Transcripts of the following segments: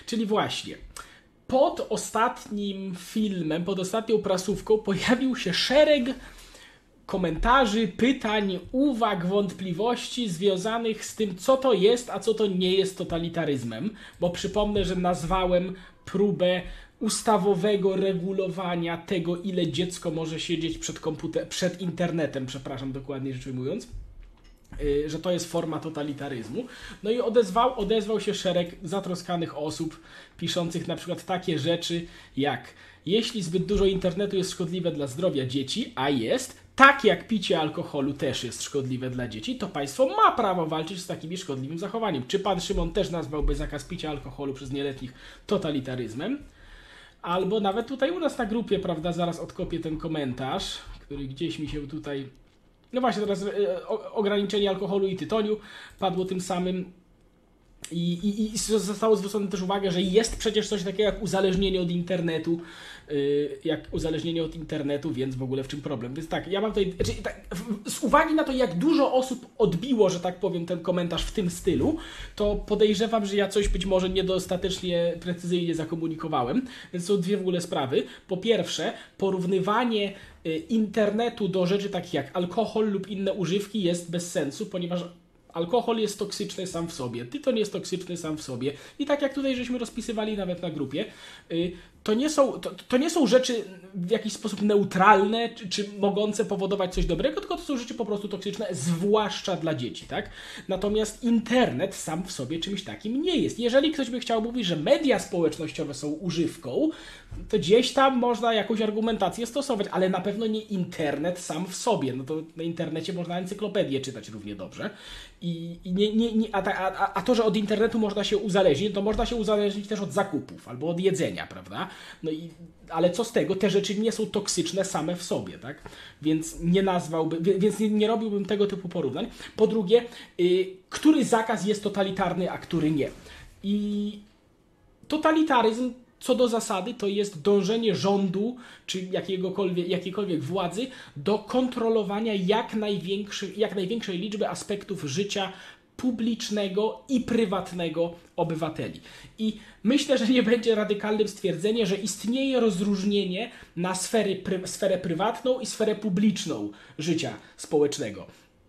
Czyli właśnie, pod ostatnim filmem, pod ostatnią prasówką pojawił się szereg komentarzy, pytań, uwag, wątpliwości związanych z tym, co to jest, a co to nie jest totalitaryzmem. Bo przypomnę, że nazwałem próbę ustawowego regulowania tego, ile dziecko może siedzieć przed internetem, przepraszam, dokładnie rzecz ujmując, że to jest forma totalitaryzmu. No i odezwał się szereg zatroskanych osób, piszących na przykład takie rzeczy jak: jeśli zbyt dużo internetu jest szkodliwe dla zdrowia dzieci, a jest, tak jak picie alkoholu też jest szkodliwe dla dzieci, to państwo ma prawo walczyć z takim szkodliwym zachowaniem. Czy pan Szymon też nazwałby zakaz picia alkoholu przez nieletnich totalitaryzmem? Albo nawet tutaj u nas na grupie, prawda, zaraz odkopię ten komentarz, który gdzieś mi się tutaj... No właśnie, teraz ograniczenie alkoholu i tytoniu padło tym samym. I zostało zwrócone też uwagę, że jest przecież coś takiego jak uzależnienie od internetu, więc w ogóle w czym problem? Więc tak, ja mam tutaj, z uwagi na to, jak dużo osób odbiło, że tak powiem, ten komentarz w tym stylu, to podejrzewam, że ja coś być może niedostatecznie precyzyjnie zakomunikowałem, więc są dwie w ogóle sprawy. Po pierwsze, porównywanie internetu do rzeczy takich jak alkohol lub inne używki jest bez sensu, ponieważ alkohol jest toksyczny sam w sobie, tytoń jest toksyczny sam w sobie i tak jak tutaj żeśmy rozpisywali nawet na grupie, to nie są rzeczy w jakiś sposób neutralne, czy mogące powodować coś dobrego, tylko to są rzeczy po prostu toksyczne, zwłaszcza dla dzieci, tak? Natomiast internet sam w sobie czymś takim nie jest. Jeżeli ktoś by chciał mówić, że media społecznościowe są używką, to gdzieś tam można jakąś argumentację stosować, ale na pewno nie internet sam w sobie. No to na internecie można encyklopedię czytać równie dobrze. A to, że od internetu można się uzależnić, to można się uzależnić też od zakupów albo od jedzenia, prawda? Ale co z tego? Te rzeczy nie są toksyczne same w sobie, tak? Więc nie robiłbym tego typu porównań. Po drugie, który zakaz jest totalitarny, a który nie? I totalitaryzm co do zasady to jest dążenie rządu czy jakiejkolwiek władzy do kontrolowania jak największej liczby aspektów życia publicznego i prywatnego obywateli. I myślę, że nie będzie radykalnym stwierdzenie, że istnieje rozróżnienie na sferę prywatną i sferę publiczną życia społecznego.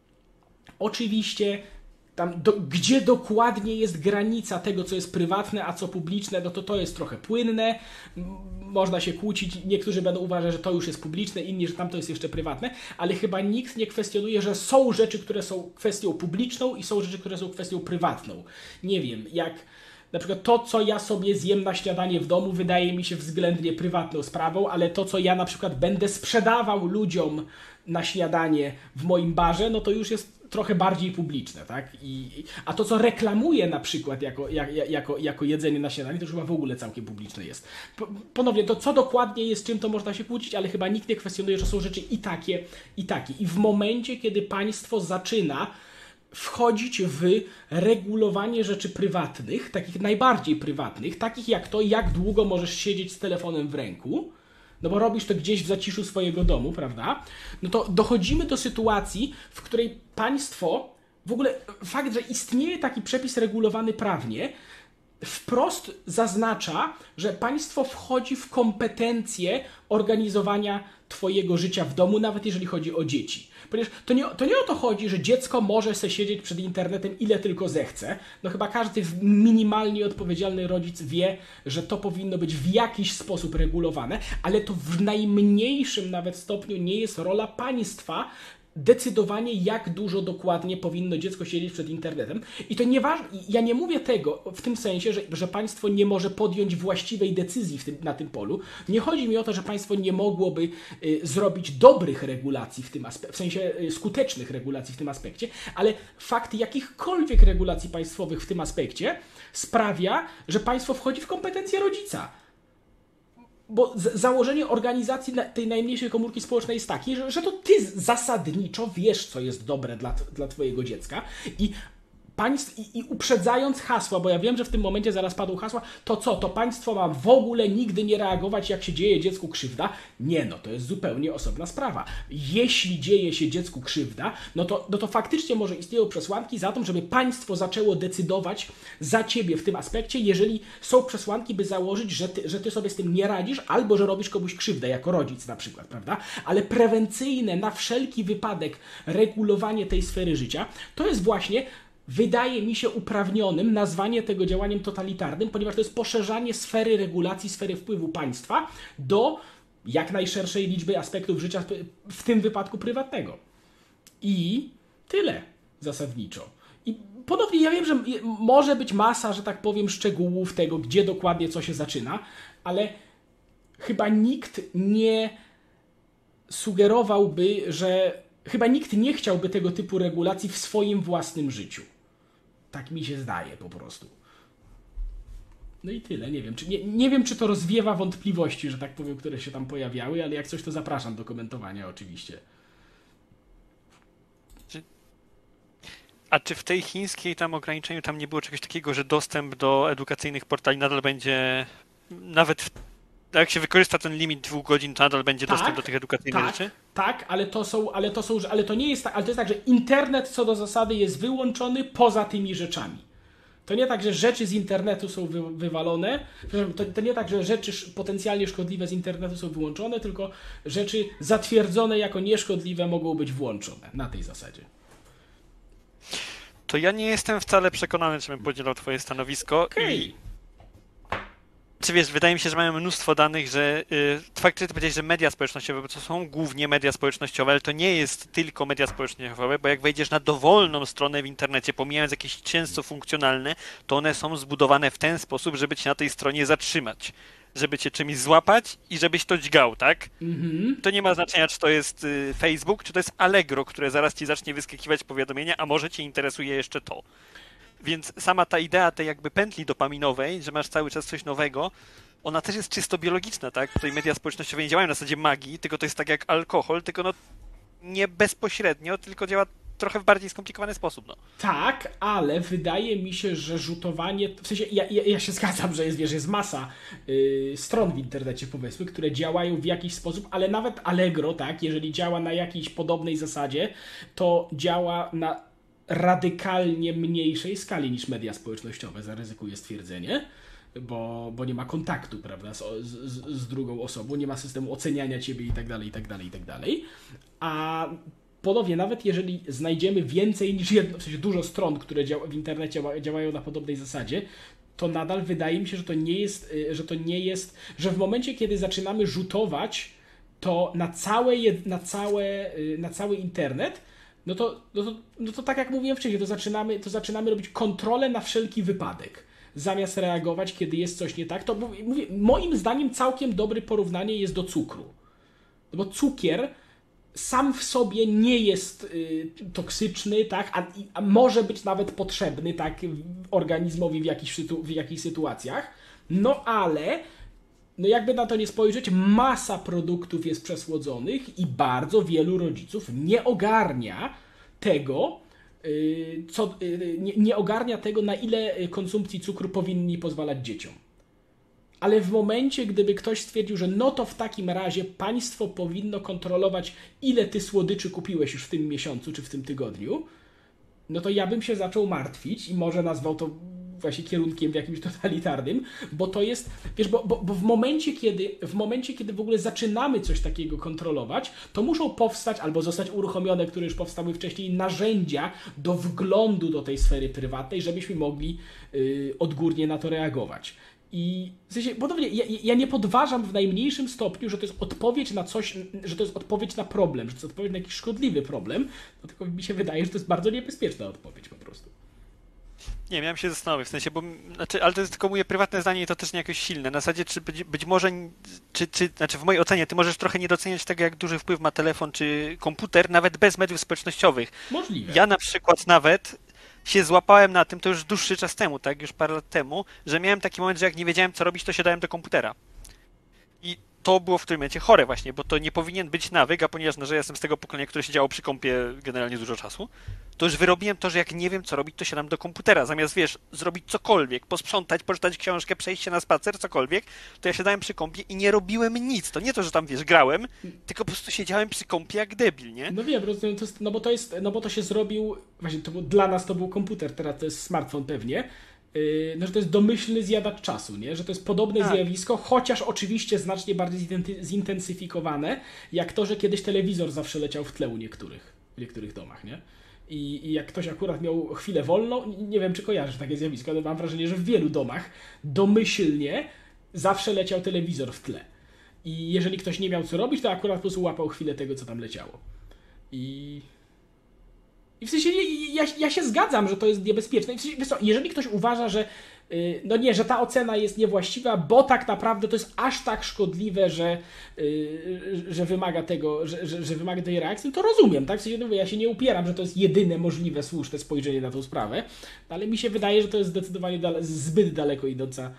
Oczywiście gdzie dokładnie jest granica tego, co jest prywatne, a co publiczne, no to jest trochę płynne. Można się kłócić, niektórzy będą uważać, że to już jest publiczne, inni, że tamto jest jeszcze prywatne, ale chyba nikt nie kwestionuje, że są rzeczy, które są kwestią publiczną i są rzeczy, które są kwestią prywatną. Nie wiem, jak na przykład to, co ja sobie zjem na śniadanie w domu, wydaje mi się względnie prywatną sprawą, ale to, co ja na przykład będę sprzedawał ludziom na śniadanie w moim barze, no to już jest trochę bardziej publiczne, tak? A to, co reklamuję na przykład jako jedzenie na śniadanie, to już chyba w ogóle całkiem publiczne jest. Ponownie, to co dokładnie jest czym, to można się kłócić, ale chyba nikt nie kwestionuje, że są rzeczy i takie, i takie. I w momencie, kiedy państwo zaczyna wchodzić w regulowanie rzeczy prywatnych, takich najbardziej prywatnych, takich jak to, jak długo możesz siedzieć z telefonem w ręku, no bo robisz to gdzieś w zaciszu swojego domu, prawda? No to dochodzimy do sytuacji, w której państwo, w ogóle fakt, że istnieje taki przepis regulowany prawnie, wprost zaznacza, że państwo wchodzi w kompetencje organizowania twojego życia w domu, nawet jeżeli chodzi o dzieci. Ponieważ to nie o to chodzi, że dziecko może se siedzieć przed internetem ile tylko zechce. No chyba każdy minimalnie odpowiedzialny rodzic wie, że to powinno być w jakiś sposób regulowane, ale to w najmniejszym nawet stopniu nie jest rola państwa decydowanie, jak dużo dokładnie powinno dziecko siedzieć przed internetem. I to nieważne, ja nie mówię tego w tym sensie, że państwo nie może podjąć właściwej decyzji na tym polu. Nie chodzi mi o to, że państwo nie mogłoby zrobić dobrych regulacji w sensie skutecznych regulacji w tym aspekcie, ale fakt jakichkolwiek regulacji państwowych w tym aspekcie sprawia, że państwo wchodzi w kompetencje rodzica. Bo założenie organizacji tej najmniejszej komórki społecznej jest takie, że to ty zasadniczo wiesz, co jest dobre dla twojego dziecka i i uprzedzając hasła, bo ja wiem, że w tym momencie zaraz padło hasła, to co, to państwo ma w ogóle nigdy nie reagować, jak się dzieje dziecku krzywda? Nie, no to jest zupełnie osobna sprawa. Jeśli dzieje się dziecku krzywda, no to faktycznie może istnieją przesłanki za to, żeby państwo zaczęło decydować za ciebie w tym aspekcie, jeżeli są przesłanki, by założyć, że ty sobie z tym nie radzisz, albo że robisz komuś krzywdę, jako rodzic na przykład, prawda? Ale prewencyjne, na wszelki wypadek regulowanie tej sfery życia, to jest właśnie, wydaje mi się uprawnionym nazwanie tego działaniem totalitarnym, ponieważ to jest poszerzanie sfery regulacji, sfery wpływu państwa do jak najszerszej liczby aspektów życia, w tym wypadku prywatnego. I tyle zasadniczo. I ponownie ja wiem, że może być masa, że tak powiem, szczegółów tego, gdzie dokładnie co się zaczyna, ale chyba nikt nie sugerowałby, chyba nikt nie chciałby tego typu regulacji w swoim własnym życiu. Tak mi się zdaje po prostu. No i tyle. Nie wiem, czy to rozwiewa wątpliwości, że tak powiem, które się tam pojawiały, ale jak coś, to zapraszam do komentowania oczywiście. A czy w tej chińskiej tam ograniczeniu tam nie było czegoś takiego, że dostęp do edukacyjnych portali nadal będzie, nawet jak się wykorzysta ten limit 2 godzin, to nadal będzie dostęp do tych edukacyjnych rzeczy? Tak, ale to nie jest tak, ale to jest tak, że internet co do zasady jest wyłączony poza tymi rzeczami. To nie tak, że rzeczy z internetu są wywalone, to nie tak, że rzeczy potencjalnie szkodliwe z internetu są wyłączone, tylko rzeczy zatwierdzone jako nieszkodliwe mogą być włączone na tej zasadzie. To ja nie jestem wcale przekonany, czy bym podzielał twoje stanowisko. Okej. Czy wiesz, wydaje mi się, że mamy mnóstwo danych, że faktycznie powiedziałeś, że media społecznościowe, bo to są głównie media społecznościowe, ale to nie jest tylko media społecznościowe, bo jak wejdziesz na dowolną stronę w internecie, pomijając jakieś często funkcjonalne, to one są zbudowane w ten sposób, żeby cię na tej stronie zatrzymać, żeby cię czymś złapać i żebyś to dźgał, tak? To nie ma znaczenia, czy to jest Facebook, czy to jest Allegro, które zaraz ci zacznie wyskakiwać powiadomienia, a może cię interesuje jeszcze to. Więc sama ta idea tej jakby pętli dopaminowej, że masz cały czas coś nowego, ona też jest czysto biologiczna, tak? Tutaj media społecznościowe nie działają na zasadzie magii, tylko to jest tak jak alkohol, tylko no nie bezpośrednio, tylko działa trochę w bardziej skomplikowany sposób, no. Tak, ale wydaje mi się, że rzutowanie, w sensie ja się zgadzam, że jest masa stron w internecie, powiedzmy, które działają w jakiś sposób, ale nawet Allegro, tak, jeżeli działa na jakiejś podobnej zasadzie, to działa na radykalnie mniejszej skali niż media społecznościowe, zaryzykuję stwierdzenie, bo nie ma kontaktu, prawda, z drugą osobą, nie ma systemu oceniania ciebie i tak dalej, i tak dalej, i tak dalej. A ponownie, nawet jeżeli znajdziemy więcej niż jedno, w sensie dużo stron, które w internecie działają na podobnej zasadzie, to nadal wydaje mi się, że w momencie, kiedy zaczynamy rzutować to na cały internet, no to tak jak mówiłem wcześniej, to zaczynamy robić kontrolę na wszelki wypadek, zamiast reagować, kiedy jest coś nie tak. To mówię, moim zdaniem całkiem dobre porównanie jest do cukru. No bo cukier sam w sobie nie jest toksyczny, tak, a może być nawet potrzebny, tak, organizmowi w jakichś sytuacjach, no ale no jakby na to nie spojrzeć, masa produktów jest przesłodzonych i bardzo wielu rodziców nie ogarnia tego, nie ogarnia tego, na ile konsumpcji cukru powinni pozwalać dzieciom. Ale w momencie, gdyby ktoś stwierdził, że no to w takim razie państwo powinno kontrolować, ile ty słodyczy kupiłeś już w tym miesiącu czy w tym tygodniu, no to ja bym się zaczął martwić i może nazwał to właśnie kierunkiem jakimś totalitarnym, bo to jest, wiesz, bo w momencie, kiedy w ogóle zaczynamy coś takiego kontrolować, to muszą powstać albo zostać uruchomione, które już powstały wcześniej, narzędzia do wglądu do tej sfery prywatnej, żebyśmy mogli odgórnie na to reagować. I w sensie, podobnie, ja nie podważam w najmniejszym stopniu, że to jest odpowiedź na coś, że to jest odpowiedź na problem, że to jest odpowiedź na jakiś szkodliwy problem, no tylko mi się wydaje, że to jest bardzo niebezpieczna odpowiedź po prostu. Nie, miałem się zastanowić, w sensie, bo, znaczy, ale to jest tylko moje prywatne zdanie i to też nie jakoś silne. Na zasadzie, czy być może, znaczy w mojej ocenie, ty możesz trochę nie doceniać tego, jak duży wpływ ma telefon czy komputer, nawet bez mediów społecznościowych. Możliwe. Ja na przykład nawet się złapałem na tym, to już dłuższy czas temu, tak, już parę lat temu, że miałem taki moment, że jak nie wiedziałem, co robić, to siadałem do komputera. I to było w tym momencie chore właśnie, bo to nie powinien być nawyk, a ponieważ że ja jestem z tego pokolenia, które siedziało przy kompie generalnie dużo czasu, to już wyrobiłem to, że jak nie wiem co robić, to siadam do komputera. Zamiast, wiesz, zrobić cokolwiek, posprzątać, poczytać książkę, przejść się na spacer, cokolwiek, to ja siadałem przy kompie i nie robiłem nic. To nie to, że tam, wiesz, grałem, tylko po prostu siedziałem przy kompie jak debil, nie? No wiem, rozumiem, no bo to się zrobił, właśnie dla nas to był komputer, teraz to jest smartfon pewnie, no, że to jest domyślny zjadacz czasu, nie? Że to jest podobne zjawisko, chociaż oczywiście znacznie bardziej zintensyfikowane, jak to, że kiedyś telewizor zawsze leciał w tle w niektórych domach, nie? I jak ktoś akurat miał chwilę wolną, nie wiem czy kojarzysz takie zjawisko, ale mam wrażenie, że w wielu domach domyślnie zawsze leciał telewizor w tle. I jeżeli ktoś nie miał co robić, to akurat po prostu łapał chwilę tego, co tam leciało. I w sensie ja się zgadzam, że to jest niebezpieczne. W sensie, wiesz co, jeżeli ktoś uważa, że no nie, że ta ocena jest niewłaściwa, bo tak naprawdę to jest aż tak szkodliwe, że wymaga tego, że wymaga tej reakcji, to rozumiem, tak? W sensie, no, ja się nie upieram, że to jest jedyne możliwe, słuszne spojrzenie na tą sprawę, ale mi się wydaje, że to jest zdecydowanie zbyt daleko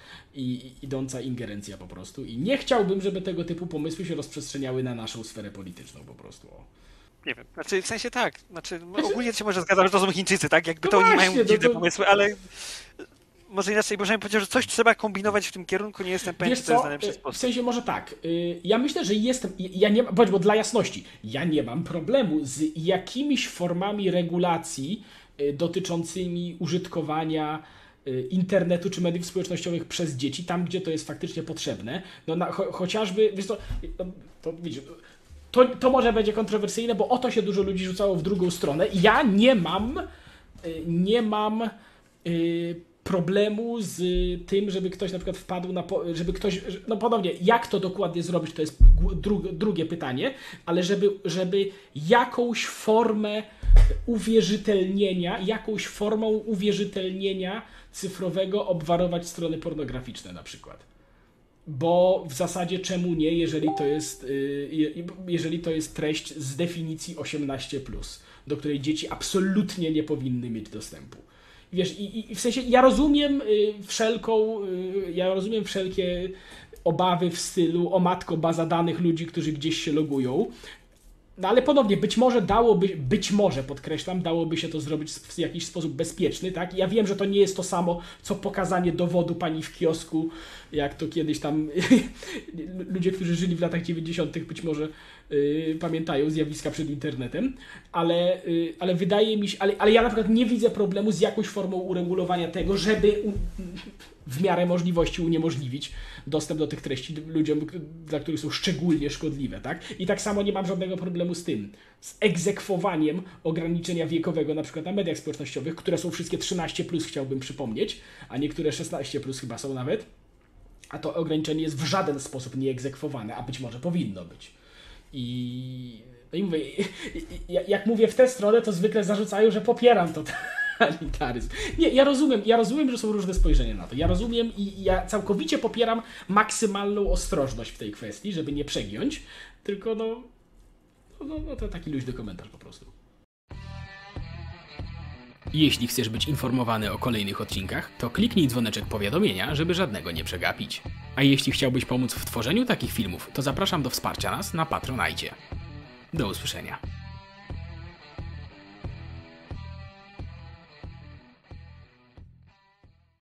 idąca ingerencja po prostu i nie chciałbym, żeby tego typu pomysły się rozprzestrzeniały na naszą sferę polityczną po prostu. Nie wiem, znaczy w sensie tak, ogólnie się może zgadzam, że to są Chińczycy, tak? Jakby No to oni właśnie, mają dziwne pomysły, ale może inaczej, bo żebym powiedział, że coś trzeba kombinować w tym kierunku, nie jestem pewien, czy to jest najlepszy sposób. W sensie może tak, ja myślę, że bo dla jasności, ja nie mam problemu z jakimiś formami regulacji dotyczącymi użytkowania internetu czy mediów społecznościowych przez dzieci, tam gdzie to jest faktycznie potrzebne. No chociażby, wiesz co, to widzisz, to może będzie kontrowersyjne, bo o to się dużo ludzi rzucało w drugą stronę. Ja nie mam problemu z tym, żeby ktoś na przykład wpadł żeby ktoś, no podobnie, jak to dokładnie zrobić, to jest drugie pytanie, ale żeby jakąś formą uwierzytelnienia cyfrowego obwarować strony pornograficzne na przykład. Bo w zasadzie czemu nie, jeżeli to jest treść z definicji 18+, do której dzieci absolutnie nie powinny mieć dostępu. Wiesz, i w sensie ja rozumiem wszelkie obawy w stylu o matko, baza danych ludzi, którzy gdzieś się logują. No ale ponownie, być może podkreślam, dałoby się to zrobić w jakiś sposób bezpieczny, tak? Ja wiem, że to nie jest to samo, co pokazanie dowodu pani w kiosku, jak to kiedyś tam ludzie, którzy żyli w latach 90. być może pamiętają zjawiska przed internetem, ale wydaje mi się, ale ja na przykład nie widzę problemu z jakąś formą uregulowania tego, żeby w miarę możliwości uniemożliwić dostęp do tych treści ludziom, dla których są szczególnie szkodliwe, tak? I tak samo nie mam żadnego problemu z egzekwowaniem ograniczenia wiekowego na przykład na mediach społecznościowych, które są wszystkie 13+, chciałbym przypomnieć, a niektóre 16+ chyba są nawet, a to ograniczenie jest w żaden sposób nie egzekwowane, a być może powinno być. No i mówię, jak mówię w tę stronę, to zwykle zarzucają, że popieram totalitaryzm. Nie, ja rozumiem, że są różne spojrzenia na to. Ja rozumiem i ja całkowicie popieram maksymalną ostrożność w tej kwestii, żeby nie przegiąć, tylko no to taki luźny komentarz po prostu. Jeśli chcesz być informowany o kolejnych odcinkach, to kliknij dzwoneczek powiadomienia, żeby żadnego nie przegapić. A jeśli chciałbyś pomóc w tworzeniu takich filmów, to zapraszam do wsparcia nas na Patronite. Do usłyszenia.